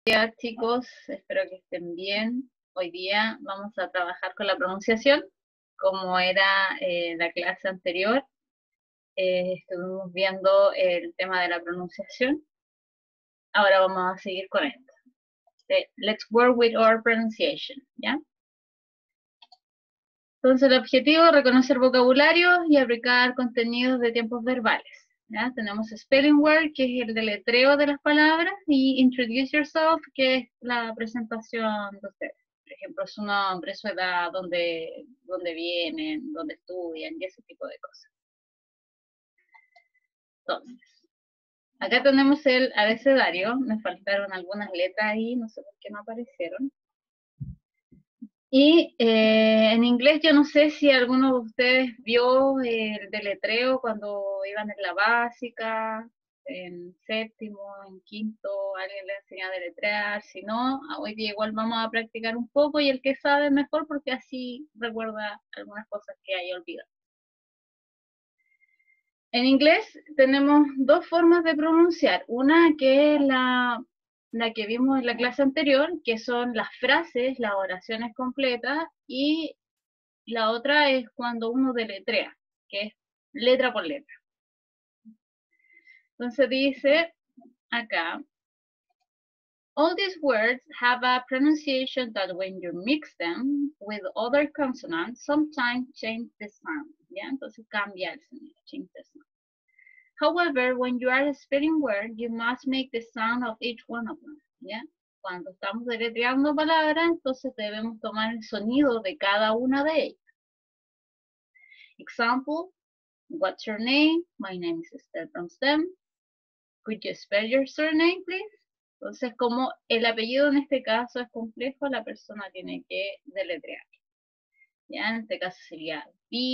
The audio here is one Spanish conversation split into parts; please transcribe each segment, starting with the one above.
Días, chicos, espero que estén bien. Hoy día vamos a trabajar con la pronunciación, como era la clase anterior. Estuvimos viendo el tema de la pronunciación. Ahora vamos a seguir con esto. Let's work with our pronunciation, ¿ya? Entonces el objetivo es reconocer vocabulario y aplicar contenidos de tiempos verbales. ¿Ya? Tenemos Spelling Word, que es el deletreo de las palabras, y Introduce Yourself, que es la presentación de ustedes. Por ejemplo, su nombre, su edad, dónde vienen, dónde estudian, y ese tipo de cosas. Entonces, acá tenemos el abecedario. Me faltaron algunas letras ahí, no sé por qué no aparecieron. Y en inglés yo no sé si alguno de ustedes vio el deletreo cuando iban en la básica, en séptimo, en quinto, alguien le enseña a deletrear. Si no, hoy día igual vamos a practicar un poco y el que sabe mejor porque así recuerda algunas cosas que haya olvidado. En inglés tenemos dos formas de pronunciar. Una que es la que vimos en la clase anterior, que son las frases, las oraciones completas, y la otra es cuando uno deletrea, que es letra por letra. Entonces dice acá, all these words have a pronunciation that when you mix them with other consonants, sometimes change the sound. ¿Ya? Entonces cambia el sonido, change the sound. However, when you are spelling words, you must make the sound of each one of them. ¿Ya? Cuando estamos deletreando palabras, entonces debemos tomar el sonido de cada una de ellas. Example, what's your name? My name is Esther from STEM. Could you spell your surname, please? Entonces, como el apellido en este caso es complejo, la persona tiene que deletrear. ¿Ya? En este caso sería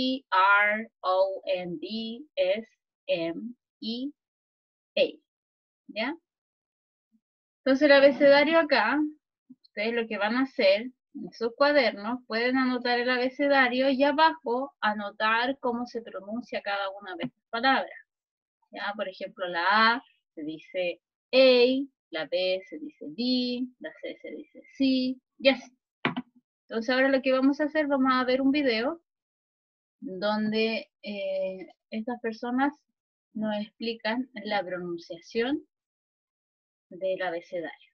B-R-O-N-D-S-M-E-A. ¿Ya? Entonces, el abecedario acá, ustedes lo que van a hacer en sus cuadernos, pueden anotar el abecedario y abajo anotar cómo se pronuncia cada una de estas palabras. ¿Ya? Por ejemplo, la A se dice A, la B se dice D, la C se dice C, y así. Entonces ahora lo que vamos a hacer, vamos a ver un video donde estas personas nos explican la pronunciación del abecedario.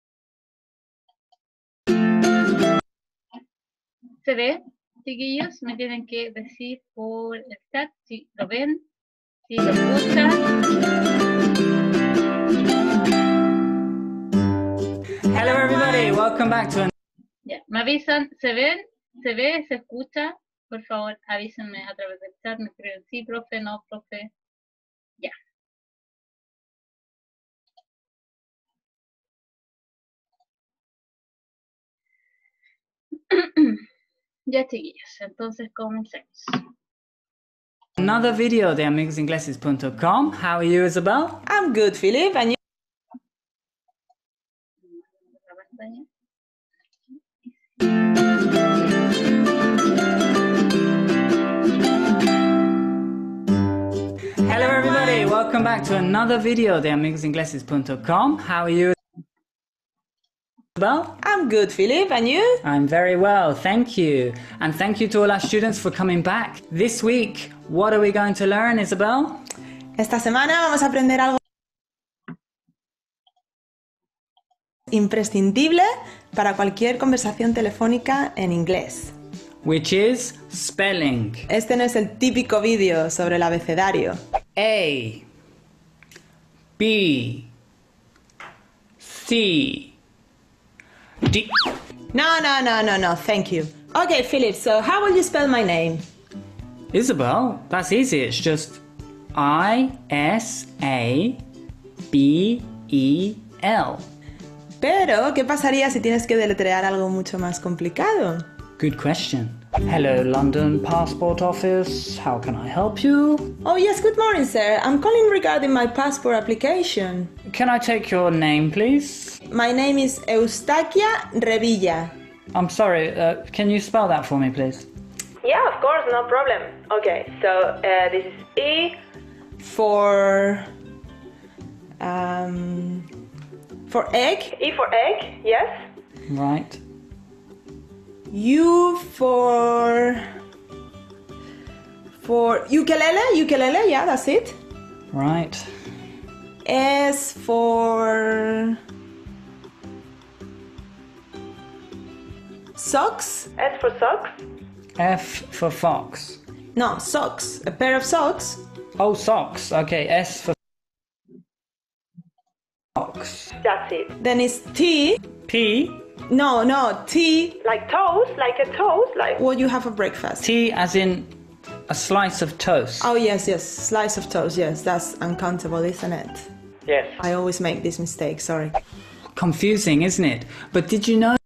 ¿Se ve, chiquillos? Me tienen que decir por el chat si lo ven, si lo escuchan. Hello everybody, welcome back to Ya, me avisan, ¿se ven? ¿Se ve? ¿Se escucha? Por favor, avísenme a través del chat, me escriben sí, profe, no, profe. Ya. Ya, chiquillos, entonces comencemos. another video de amigosingleses.com. How are you, Isabel? I'm good, Philip, and you? La pantalla. Hello everybody, welcome back to another video de amigosingleses.com. How are you, Isabel? I'm good, Philip, and you? I'm very well, thank you. And thank you to all our students for coming back. This week, what are we going to learn, Isabel? Esta semana vamos a aprender algo imprescindible para cualquier conversación telefónica en inglés. Which is spelling. Este no es el típico vídeo sobre el abecedario. A, B, C, D. No, thank you. Okay, Philip, so how will you spell my name? Isabel, that's easy. It's just I-S-A-B-E-L. Pero, ¿qué pasaría si tienes que deletrear algo mucho más complicado? Good question. Hello, London Passport Office. How can I help you? Oh yes, good morning, sir. I'm calling regarding my passport application. Can I take your name, please? My name is Eustaquia Revilla. I'm sorry, can you spell that for me, please? Yeah, of course, no problem. Okay, so this is E for For egg. E for egg, yes. Right. U for ukulele, yeah, that's it. Right. S for socks. S for socks. F for fox. No, socks. A pair of socks. Oh, socks. Okay, S for socks. That's it. Then it's T. P. No, T. Like toast, like a toast, like what you have for breakfast. T as in a slice of toast. Oh, yes, slice of toast, yes, that's uncountable, isn't it? Yes. I always make this mistake, sorry. Confusing, isn't it? But did you know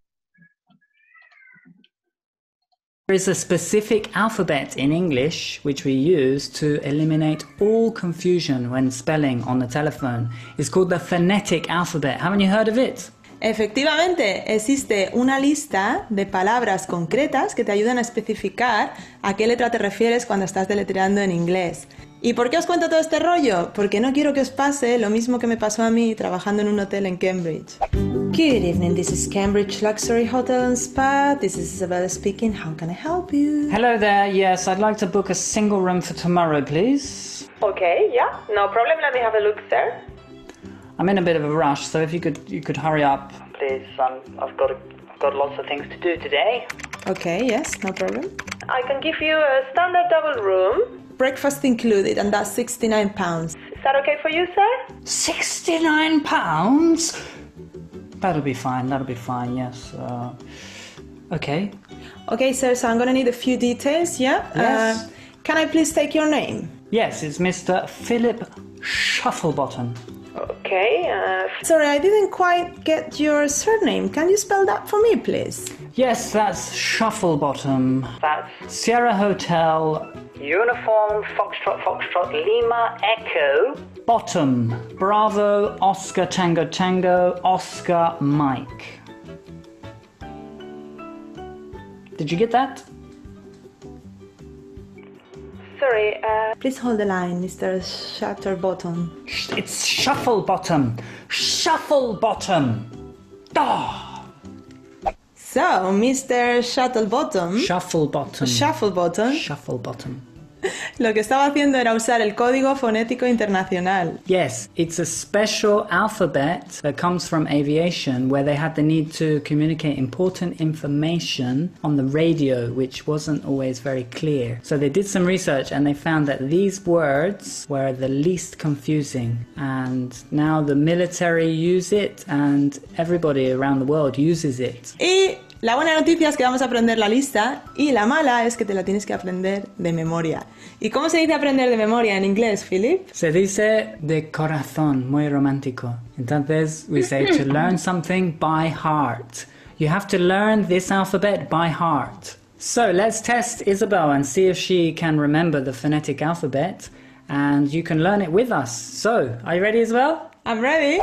there is a specific alphabet in English which we use to eliminate all confusion when spelling on the telephone? It's called the phonetic alphabet. Haven't you heard of it? Efectivamente, existe una lista de palabras concretas que te ayudan a especificar a qué letra te refieres cuando estás deletreando en inglés. ¿Y por qué os cuento todo este rollo? Porque no quiero que os pase lo mismo que me pasó a mí trabajando en un hotel en Cambridge. Good evening, this is Cambridge Luxury Hotel and Spa. This is Isabella speaking. How can I help you? Hello there. Yes, I'd like to book a single room for tomorrow, please. Okay, yeah, no problem. Let me have a look, sir. I'm in a bit of a rush, so if you could hurry up, please. I've got lots of things to do today. Okay, yes, no problem. I can give you a standard double room. Breakfast included, and that's £69. Is that okay for you, sir? £69? That'll be fine, yes. Okay. Okay, sir, so I'm gonna need a few details, yeah? Yes. Can I please take your name? Yes, it's Mr. Philip Shufflebottom. Okay, Sorry, I didn't quite get your surname. Can you spell that for me, please? Yes, that's Shufflebottom. That's Sierra Hotel, Uniform, Foxtrot, Lima, Echo. Bottom, Bravo, Oscar, Tango, Tango, Oscar, Mike. Did you get that? Sorry, Please hold the line, Mr. Shutterbottom. It's Shufflebottom. Shufflebottom. Ah. So, Mr. Shuttlebottom. Shufflebottom. Shufflebottom. Shufflebottom. Lo que estaba haciendo era usar el Código Fonético Internacional. Yes, it's a special alphabet that comes from aviation where they had the need to communicate important information on the radio, which wasn't always very clear. So they did some research and they found that these words were the least confusing. And now the military use it and everybody around the world uses it. Y la buena noticia es que vamos a aprender la lista y la mala es que te la tienes que aprender de memoria. ¿Y cómo se dice aprender de memoria en inglés, Philip? Se dice de corazón, muy romántico. Entonces, we say to learn something by heart. You have to learn this alphabet by heart. So, let's test Isabel and see if she can remember the phonetic alphabet. And you can learn it with us. So, are you ready, Isabel? I'm ready.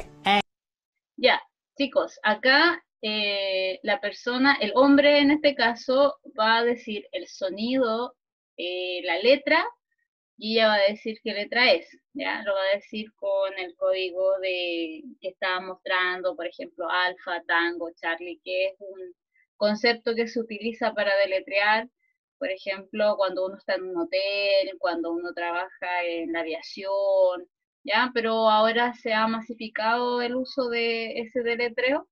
Ya, chicos, acá la persona, el hombre en este caso, va a decir el sonido, la letra, y ella va a decir qué letra es, ¿ya? Lo va a decir con el código que estaba mostrando, por ejemplo, alfa, tango, Charlie, que es un concepto que se utiliza para deletrear, por ejemplo, cuando uno está en un hotel, cuando uno trabaja en la aviación, ¿ya? Pero ahora se ha masificado el uso de ese deletreo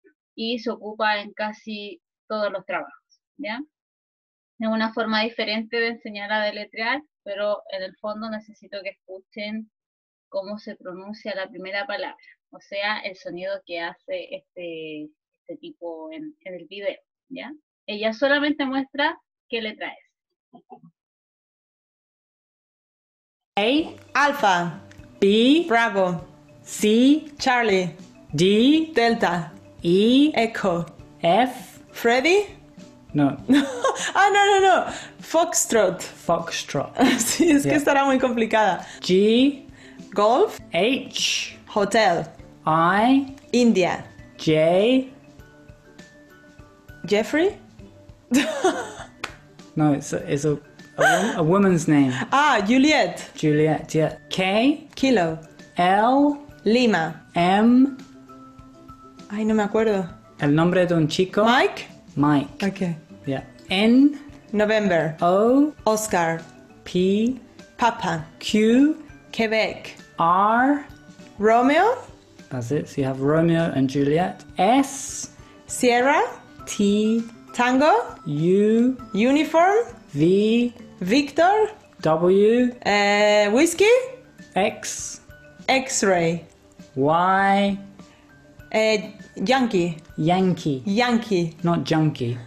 y se ocupa en casi todos los trabajos, ¿ya? Es una forma diferente de enseñar a deletrear, pero en el fondo necesito que escuchen cómo se pronuncia la primera palabra, o sea, el sonido que hace este tipo en el video, ¿ya? Ella solamente muestra qué letra es. A, Alfa, B, Bravo, C, Charlie, D, Delta, E, Echo, F, Freddy. no, No. Foxtrot. Foxtrot, Sí, es que Yeah. estará muy complicada. G, Golf, H, Hotel, I, India, J, Jeffrey. no, it's a woman's name, Juliet, Juliet, yeah, K, Kilo, L, Lima, M, Ay, no me acuerdo. El nombre de un chico. Mike? Mike. Okay. Yeah. N November. O Oscar. P Papa. Q Quebec. R. Romeo. That's it. So you have Romeo and Juliet. S Sierra. T Tango. U Uniform. V Victor. W Whiskey. X X-ray. Y Yankee. Yankee. Yankee. Not junkie.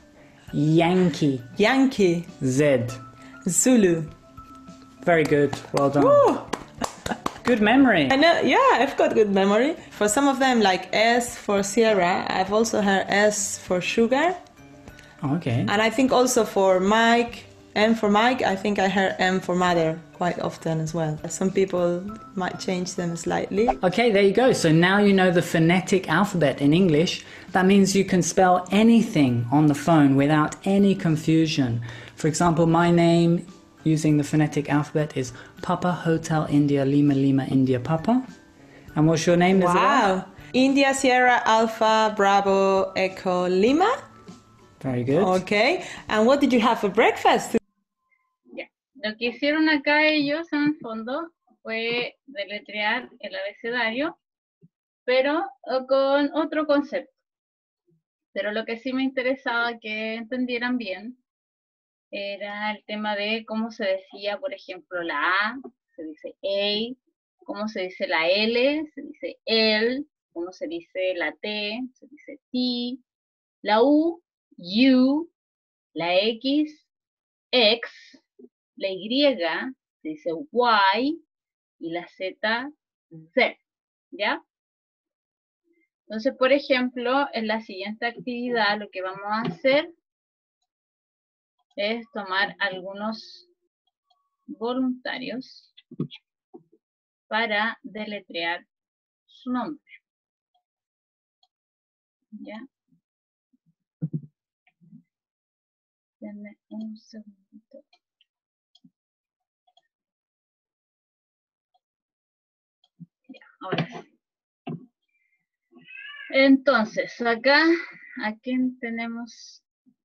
Yankee. Yankee. Z. Zulu. Very good. Well done. Woo! Good memory. I know, yeah, I've got good memory. For some of them, like S for Sierra, I've also heard S for sugar. Okay. And I think also for Mike, M for Mike, I think I heard M for mother quite often as well. Some people might change them slightly. Okay, there you go. So now you know the phonetic alphabet in English. That means you can spell anything on the phone without any confusion. For example, my name using the phonetic alphabet is Papa Hotel India Lima Lima India Papa. And what's your name, Isabel? Wow. India Sierra Alpha Bravo Echo Lima. Very good. Okay. And what did you have for breakfast? Ya. Lo que hicieron acá ellos en el fondo fue deletrear el abecedario, pero con otro concepto. Pero lo que sí me interesaba que entendieran bien era el tema de cómo se decía, por ejemplo, la A, se dice A, cómo se dice la L, se dice L, cómo se dice la T, se dice T, la U, U, la X, X, la Y, se dice Y, y la Z, Z, ¿ya? Entonces, por ejemplo, en la siguiente actividad lo que vamos a hacer es tomar algunos voluntarios para deletrear su nombre. ¿Ya? Denme un segundito. Ya, ahora sí. Entonces, acá, ¿a quién tenemos?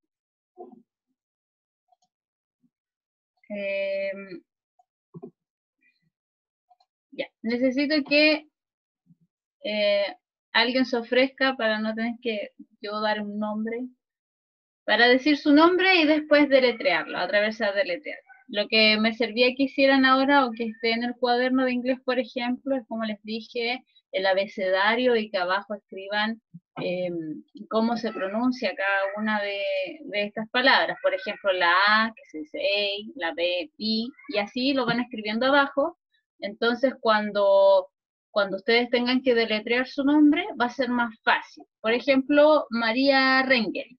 Ya, necesito que alguien se ofrezca para no tener que yo dar un nombre, para decir su nombre y después deletrearlo, atravesar deletrear. Lo que me servía que hicieran ahora o que esté en el cuaderno de inglés, por ejemplo, es como les dije, el abecedario y que abajo escriban cómo se pronuncia cada una de estas palabras. Por ejemplo, la A, que se dice A, la B, B, y así lo van escribiendo abajo. Entonces, cuando ustedes tengan que deletrear su nombre, va a ser más fácil. Por ejemplo, María Rengel.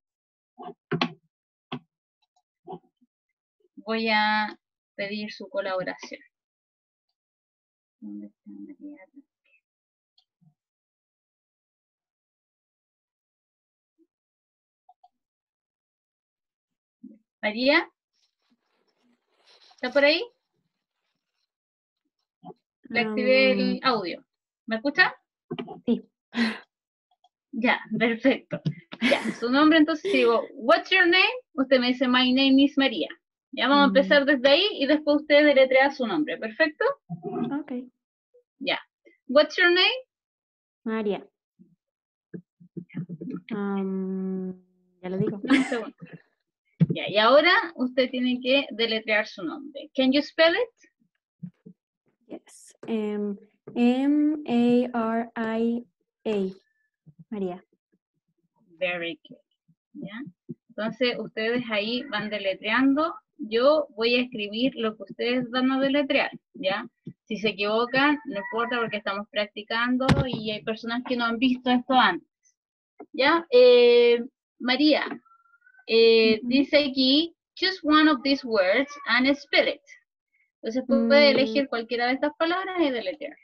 Voy a pedir su colaboración. ¿Dónde está María Rengel? María, ¿está por ahí? Le activé el audio. ¿Me escucha? Sí. Ya, perfecto. Ya, su nombre, entonces digo, what's your name? Usted me dice, my name is María. Ya vamos a empezar desde ahí y después usted deletrea su nombre, ¿perfecto? Ok. Ya. What's your name? María. Ya lo digo. No, un segundo. Ya, y ahora usted tiene que deletrear su nombre. Can you spell it? Yes. M-A-R-I-A. María. Very good. ¿Ya? Entonces, ustedes ahí van deletreando. Yo voy a escribir lo que ustedes van a deletrear, ¿ya? Si se equivocan, no importa porque estamos practicando y hay personas que no han visto esto antes, ¿ya? María, dice aquí, choose one of these words and spell it. Entonces, puede elegir cualquiera de estas palabras y deletrear.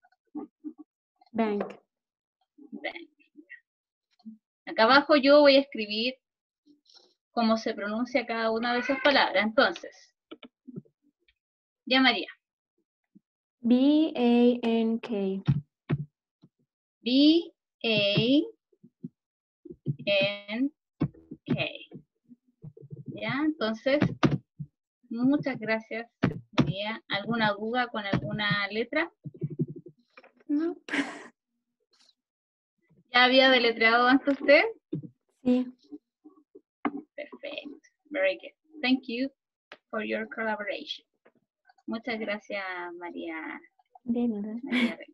Bank. Bank. Acá abajo yo voy a escribir cómo se pronuncia cada una de esas palabras. Entonces, ya María. B-A-N-K. A, N, K. ¿Ya? Entonces, muchas gracias, María. ¿Alguna duda con alguna letra? No. ¿Ya había deletreado antes usted? Sí. Perfecto. Very good. Thank you for your collaboration. Muchas gracias, María. De nada. María Reina.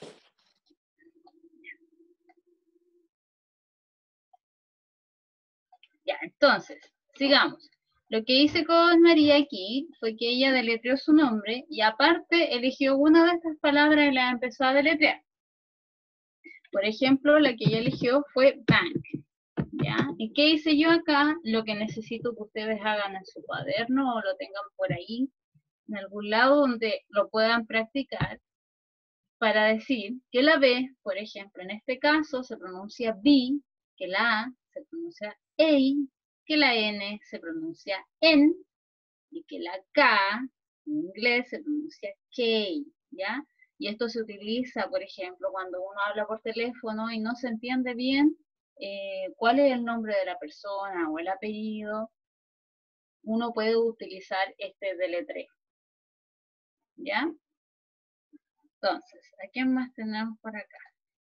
Ya, entonces, sigamos. Lo que hice con María aquí fue que ella deletreó su nombre y aparte eligió una de estas palabras y la empezó a deletrear. Por ejemplo, la que ella eligió fue bank. ¿Ya? ¿Y qué hice yo acá? Lo que necesito que ustedes hagan en su cuaderno o lo tengan por ahí, en algún lado donde lo puedan practicar, para decir que la B, por ejemplo, en este caso se pronuncia B, que la A se pronuncia A, que la N se pronuncia N y que la K en inglés se pronuncia K, ¿ya? Y esto se utiliza, por ejemplo, cuando uno habla por teléfono y no se entiende bien cuál es el nombre de la persona o el apellido, uno puede utilizar este deletreo, ¿ya? Entonces, ¿a quién más tenemos por acá?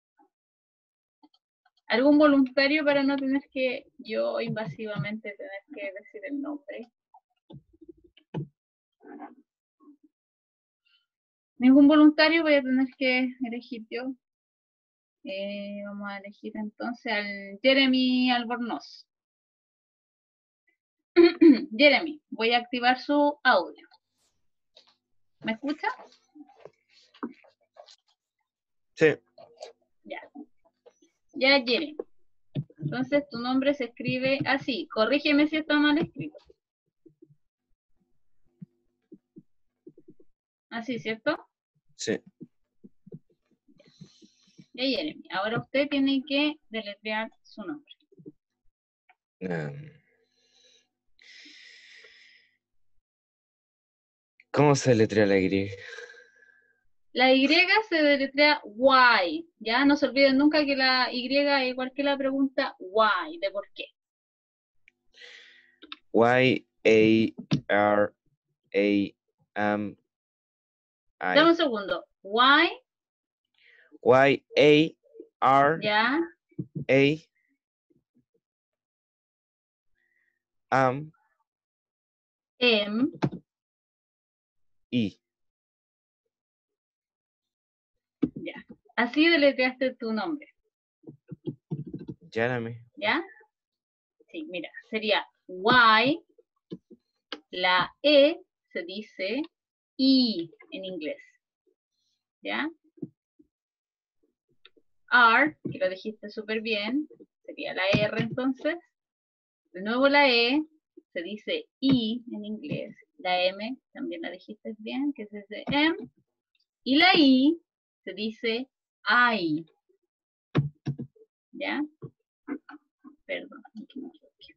¿Algún voluntario para no tener que yo invasivamente tener que decir el nombre? Ningún voluntario, voy a tener que elegir yo. Vamos a elegir entonces al Jeremy Albornoz. Jeremy, voy a activar su audio. ¿Me escucha? Sí, Ya. Ya, Jeremy. Entonces tu nombre se escribe así. Corrígeme si está mal escrito. Así, ¿cierto? sí. Ya, Jeremy. Ahora usted tiene que deletrear su nombre. ¿Cómo se letrea la Y? La Y se deletrea why, ¿ya? No se olviden nunca que la Y es igual que la pregunta why, de por qué. Y-A-R-A-M-I. Dame un segundo. Why, Y-A-R-A-M-I. ¿ya? M, ya. Así deletreaste tu nombre, Jeremy. ¿ya? Sí, mira, sería why, la E se dice I en inglés, ¿ya? R, que lo dijiste súper bien, sería la R entonces. De nuevo la E se dice I en inglés. La M también la dijiste bien, que se dice M. Y la I se dice I. ¿Ya? Perdón, aquí me equivoqué.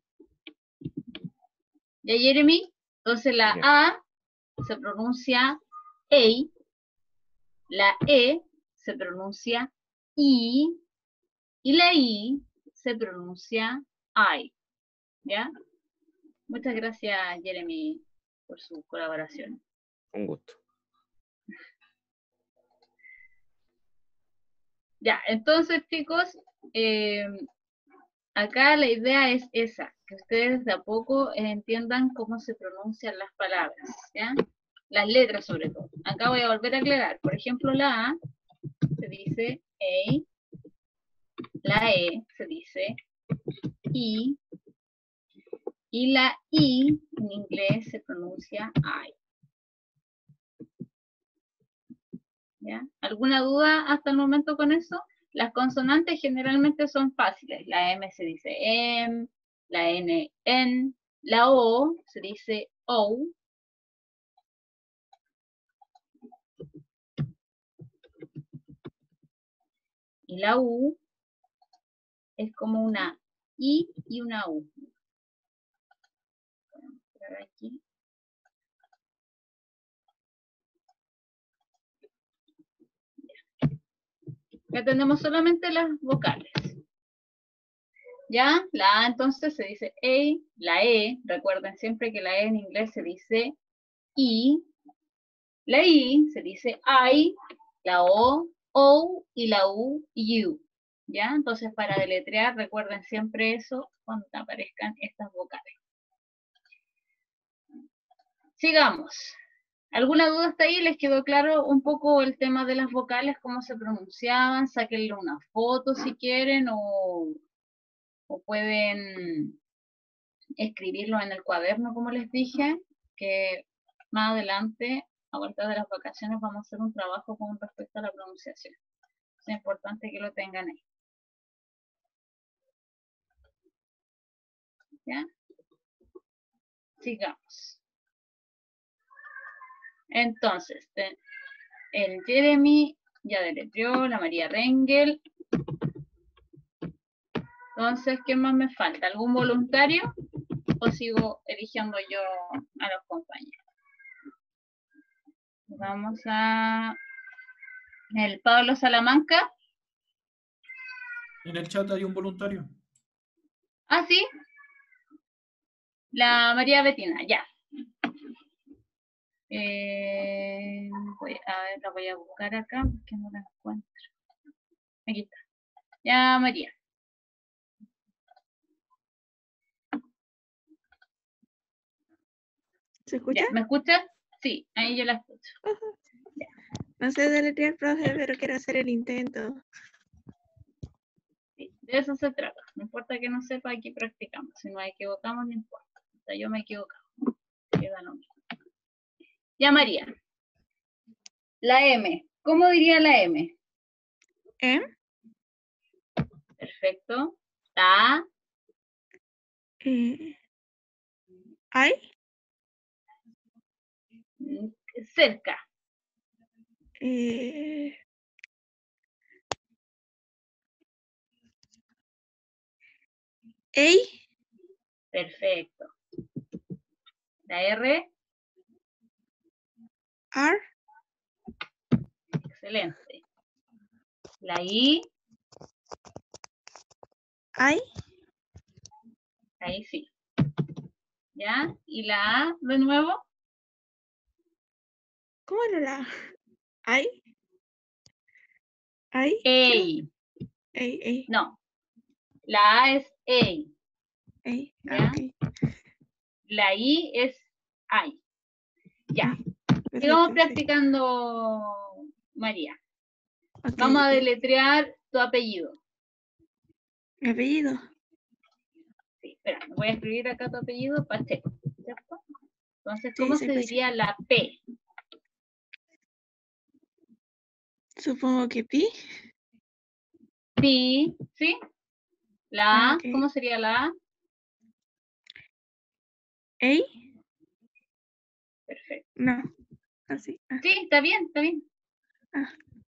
¿Ya, Jeremy? Entonces la Ya. A se pronuncia A. La E se pronuncia I. Y la I se pronuncia I. ¿Ya? Muchas gracias, Jeremy, por su colaboración. Un gusto. Ya, entonces, chicos, acá la idea es esa, que ustedes de a poco entiendan cómo se pronuncian las palabras, ¿ya? Las letras sobre todo. Acá voy a volver a aclarar. Por ejemplo, la A se dice A, la E se dice I, y la I en inglés se pronuncia I. ¿Ya? ¿Alguna duda hasta el momento con eso? Las consonantes generalmente son fáciles. La M se dice M, la N, N, la O se dice O. Y la U es como una I y una U. Voy a mostrar aquí. Ya tenemos solamente las vocales. ¿Ya? La A entonces se dice A, la E, recuerden siempre que la E en inglés se dice I, la I se dice I, la O y la U, U. ¿Ya? Entonces para deletrear recuerden siempre eso cuando aparezcan estas vocales. Sigamos. ¿Alguna duda hasta ahí? ¿Les quedó claro un poco el tema de las vocales, cómo se pronunciaban? Sáquenle una foto si quieren o pueden escribirlo en el cuaderno, como les dije, que más adelante, a vuelta de las vacaciones, vamos a hacer un trabajo con respecto a la pronunciación. Es importante que lo tengan ahí. ¿Ya? Sigamos. Entonces, el Jeremy ya deletreó, la María Rengel. Entonces, ¿qué más me falta? ¿Algún voluntario? ¿O sigo eligiendo yo a los compañeros? Vamos a... El Pablo Salamanca. En el chat hay un voluntario. Ah, sí. La María Betina, ya. A ver, la voy a buscar acá porque no la encuentro. Aquí está. Ya, María. ¿Se escucha? Ya, ¿me escuchas? Sí, ahí yo la escucho. No sé deletrear, profe, pero quiero hacer el intento. Sí, de eso se trata. No importa que no sepa, aquí practicamos. Si nos equivocamos, no importa. O sea, yo me he equivocado. Queda lo mismo. Ya, María. La M. ¿Cómo diría la M? ¿Eh? Perfecto. La A. ¿Hay? Cerca. ¿Ey? Perfecto. La R. ¿Ar? Excelente. La I. ¿Hay? Ahí sí. ¿Ya? ¿Y la A de nuevo? ¿Cómo era la? ¿Hay? ¿Hay? Ey. Ey. No. La A es ey. Ey. ¿Ya? Ok. La I es ay. Ya. Perfecto, Sigamos sí. practicando, María. Ok, Vamos a ok. deletrear tu apellido. Mi apellido. Sí, espera, voy a escribir acá tu apellido, Pacheco, ¿cierto? Entonces, Sí, ¿cómo soy se Pacheco. diría la P? Supongo que pi. Pi, ¿sí? La A, Ok. ¿cómo sería la A? ¿Ey? Perfecto. No. Así. Ah. Sí, está bien, está bien. Ah.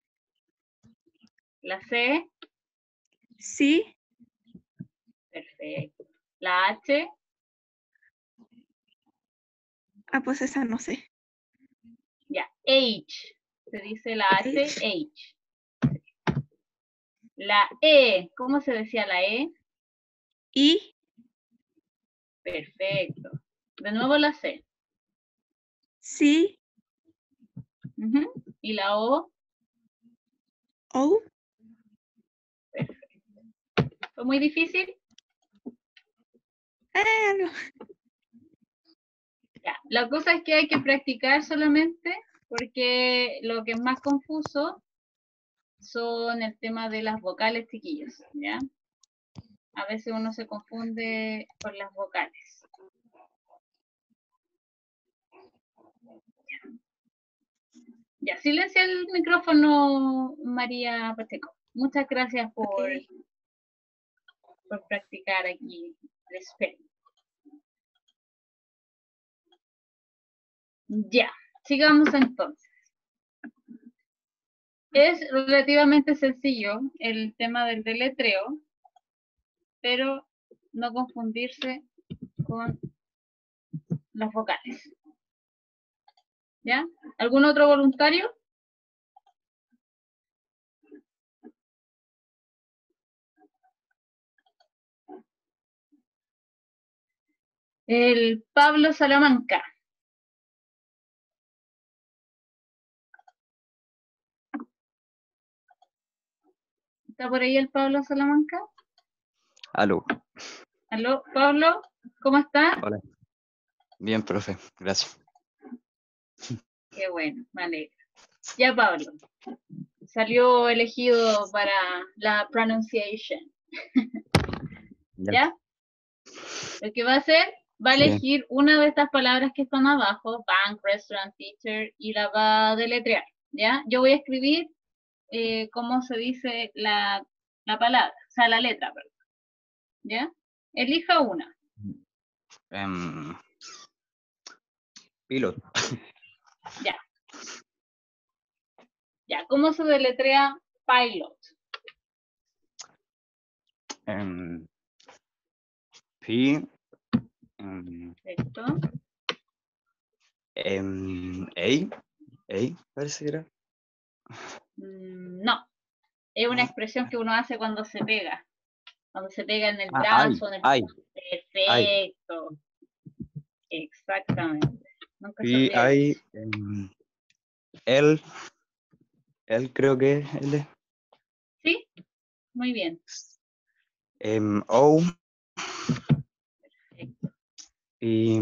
La C, Sí. perfecto. La H, Ah, pues esa no sé. ya. H, se dice la H, H. H. La E, ¿cómo se decía la E? I. Perfecto. De nuevo la C. Sí. Ujú. Y la O, O. perfecto. ¿Fue muy difícil? No. Ya. La cosa es que hay que practicar solamente porque lo que es más confuso son el tema de las vocales, chiquillos, ¿ya? A veces uno se confunde con las vocales. Ya, silencia el micrófono, María Pacheco. Muchas gracias por practicar aquí. Les espero. Ya, sigamos entonces. Es relativamente sencillo el tema del deletreo, pero no confundirse con las vocales. ¿Ya? ¿Algún otro voluntario? El Pablo Salamanca. ¿Está por ahí el Pablo Salamanca? Aló. Aló, Pablo, ¿cómo está? Hola. Bien, profe. Gracias. Qué bueno, me alegro. Ya, Pablo. Salió elegido para la pronunciation. ¿Ya? Lo que va a hacer, va a Sí. elegir una de estas palabras que están abajo, bank, restaurant, teacher, y la va a deletrear. ¿Ya? Yo voy a escribir cómo se dice la palabra, o sea, la letra, perdón. ¿Ya? Elija una. Pilot. Ya. Ya, ¿cómo se deletrea pilot? P. Perfecto. A, parece que era. No, es una expresión que uno hace cuando se pega. Cuando se pega en el Ah, brazo, en el... I. Perfecto. Exactamente. Nunca se P, olvida I, eso. L. L creo que es L. ¿Sí? Muy bien. O. Perfecto. Y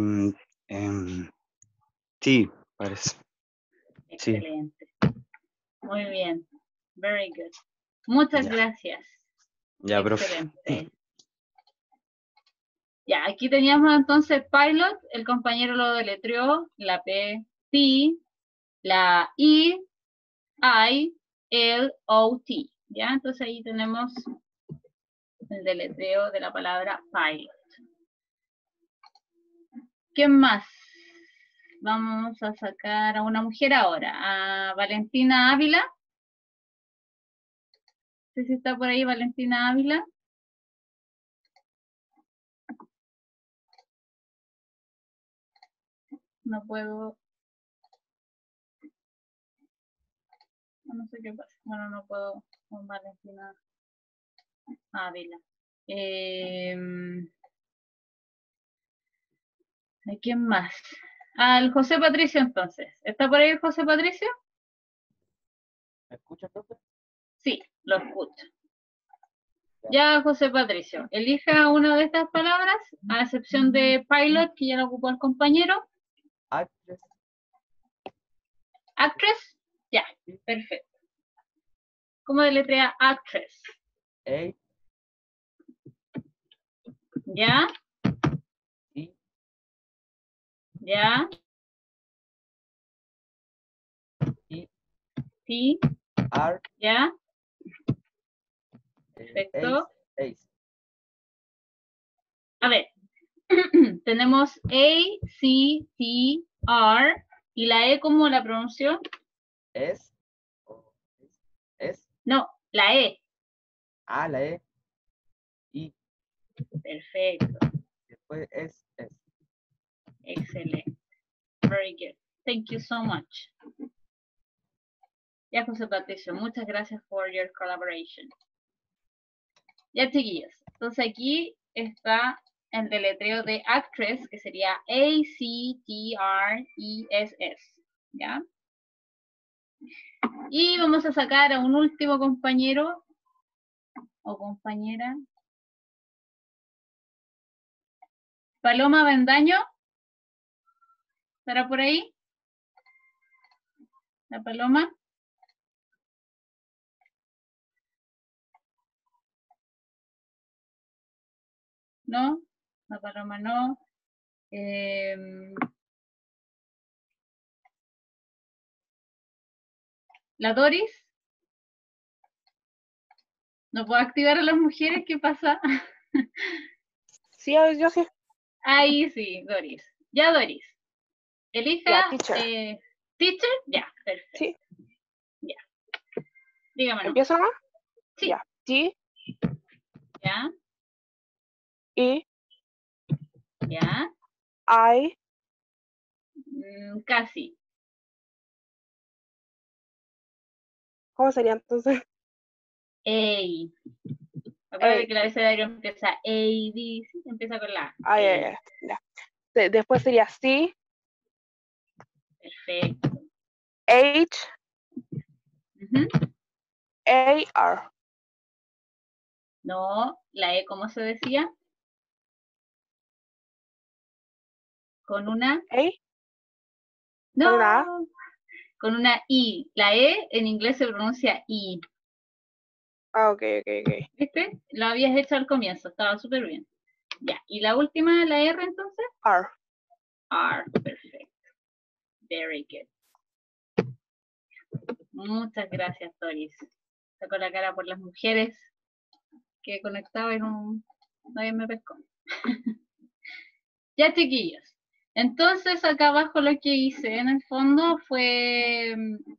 T, parece. Sí. Excelente. Muy bien. Very good. Muchas Ya. gracias. Ya, profe. Excelente. Ya, aquí teníamos entonces pilot, el compañero lo deletreó, la P, P, la I, L, O, T. Ya, entonces ahí tenemos el deletreo de la palabra pilot. ¿Quién más? Vamos a sacar a una mujer ahora, a Valentina Ávila. No sé si está por ahí Valentina Ávila. No puedo. No sé qué pasa. Bueno, no puedo con Valentina Ávila. ¿A quién más? Al José Patricio entonces. ¿Está por ahí el José Patricio? ¿Me escucha, profe? Sí, lo escucho. Ya, José Patricio, elija una de estas palabras, a excepción de pilot, que ya lo ocupó el compañero. Actress. Actress, ya, perfecto. ¿Cómo deletrea actress? A. Ya, E. ya, E. sí, R. ya, perfecto. Ace. A ver, tenemos A, C, T, R, y la E, ¿cómo la pronunció? S. S. No, la E. A, la E. I. Perfecto, Después S. excelente. Very good. Thank you so much. Ya, José Patricio, muchas gracias por your collaboration. Ya, chiquillos. Entonces aquí está el deletreo de actress, que sería A-C-T-R-E-S-S. ¿Ya? Y vamos a sacar a un último compañero o compañera. Paloma Bendaño. ¿Estará por ahí? ¿La Paloma? ¿No? La Paloma no. ¿La Doris? ¿No puedo activar a las mujeres? ¿Qué pasa? Sí, yo sí. Ahí sí, Doris. Ya, Doris. Elija. Ya, teacher. ¿Teacher? Ya, perfecto. Sí. Ya. Dígame. ¿Empiezo nomás? Sí. Ya. T, Ya. E, Ya. I, Casi. ¿cómo sería entonces? A. Acuérdate A. que el abecedario empieza A, B, sí, empieza con la A. Ah, ya. Después sería C, Perfecto. H, Ujú. A, R. No, la E, ¿cómo se decía? Con una... ¿A? No, ¿Con una A? con una I. La E en inglés se pronuncia I. Ah, ok. ¿Viste? Lo habías hecho al comienzo, estaba súper bien. Ya, y la última, la R entonces. R. R, perfecto. Very good. Muchas gracias, Doris. Sacó la cara por las mujeres que conectaba en un... Nadie me pescó. Ya, chiquillos. Entonces, acá abajo lo que hice en el fondo fue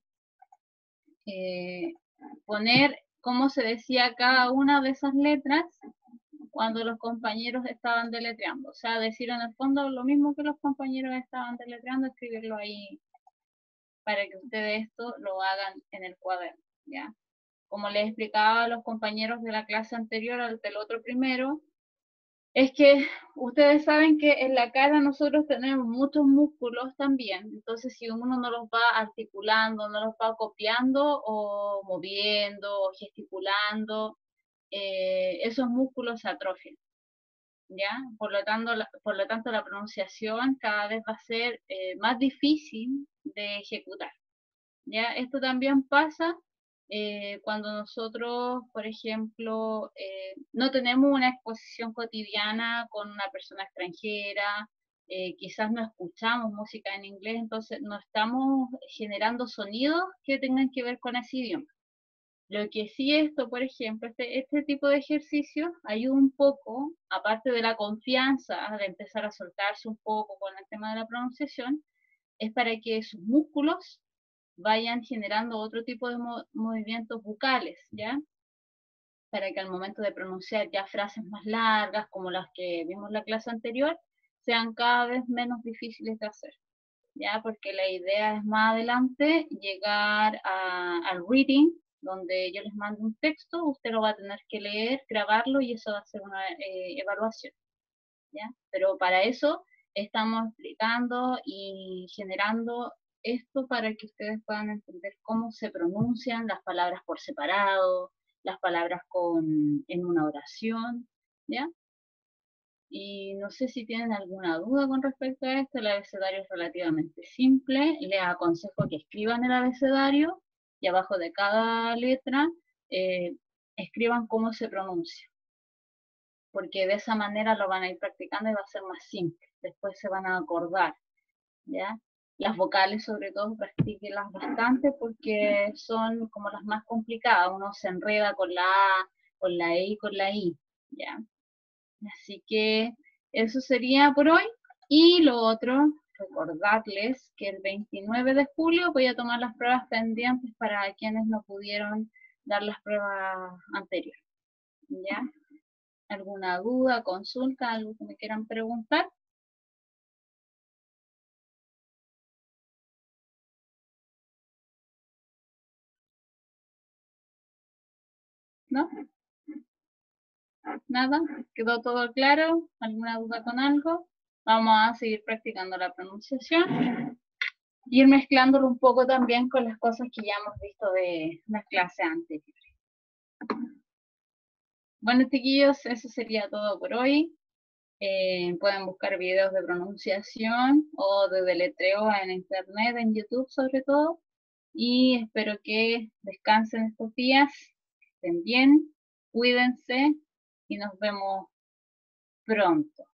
poner cómo se decía cada una de esas letras cuando los compañeros estaban deletreando. O sea, decir en el fondo lo mismo que los compañeros estaban deletreando, escribirlo ahí para que ustedes esto lo hagan en el cuaderno, ¿ya? Como les explicaba a los compañeros de la clase anterior, al del otro primero, es que ustedes saben que en la cara nosotros tenemos muchos músculos también, entonces si uno no los va articulando, no los va copiando o moviendo o gesticulando, esos músculos se atrofian, ¿ya? Por lo tanto, la pronunciación cada vez va a ser más difícil de ejecutar, ¿ya? Esto también pasa cuando nosotros, por ejemplo, no tenemos una exposición cotidiana con una persona extranjera, quizás no escuchamos música en inglés, entonces no estamos generando sonidos que tengan que ver con ese idioma. Lo que sí esto, por ejemplo, este tipo de ejercicio ayuda un poco, aparte de la confianza, de empezar a soltarse un poco con el tema de la pronunciación, es para que sus músculos vayan generando otro tipo de movimientos bucales, ¿ya? Para que al momento de pronunciar ya frases más largas, como las que vimos en la clase anterior, sean cada vez menos difíciles de hacer, ¿ya? Porque la idea es más adelante llegar al reading, donde yo les mando un texto, usted lo va a tener que leer, grabarlo y eso va a ser una evaluación, ¿ya? Pero para eso estamos explicando y generando esto para que ustedes puedan entender cómo se pronuncian las palabras por separado, las palabras en una oración, ¿ya? Y no sé si tienen alguna duda con respecto a esto. El abecedario es relativamente simple. Les aconsejo que escriban el abecedario y abajo de cada letra escriban cómo se pronuncia, porque de esa manera lo van a ir practicando y va a ser más simple. Después se van a acordar, ¿ya? Las vocales, sobre todo, practíquenlas bastante porque son como las más complicadas. Uno se enreda con la A, con la E y con la I, ¿ya? Así que eso sería por hoy. Y lo otro, recordarles que el 29 de julio voy a tomar las pruebas pendientes para quienes no pudieron dar las pruebas anteriores, ¿ya? ¿Alguna duda, consulta, algo que me quieran preguntar? ¿No? ¿Nada? ¿Quedó todo claro? ¿Alguna duda con algo? Vamos a seguir practicando la pronunciación. Ir mezclándolo un poco también con las cosas que ya hemos visto de las clases anteriores. Bueno, chiquillos, eso sería todo por hoy. Pueden buscar videos de pronunciación o de deletreo en internet, en YouTube sobre todo. Y espero que descansen estos días, que estén bien, cuídense y nos vemos pronto.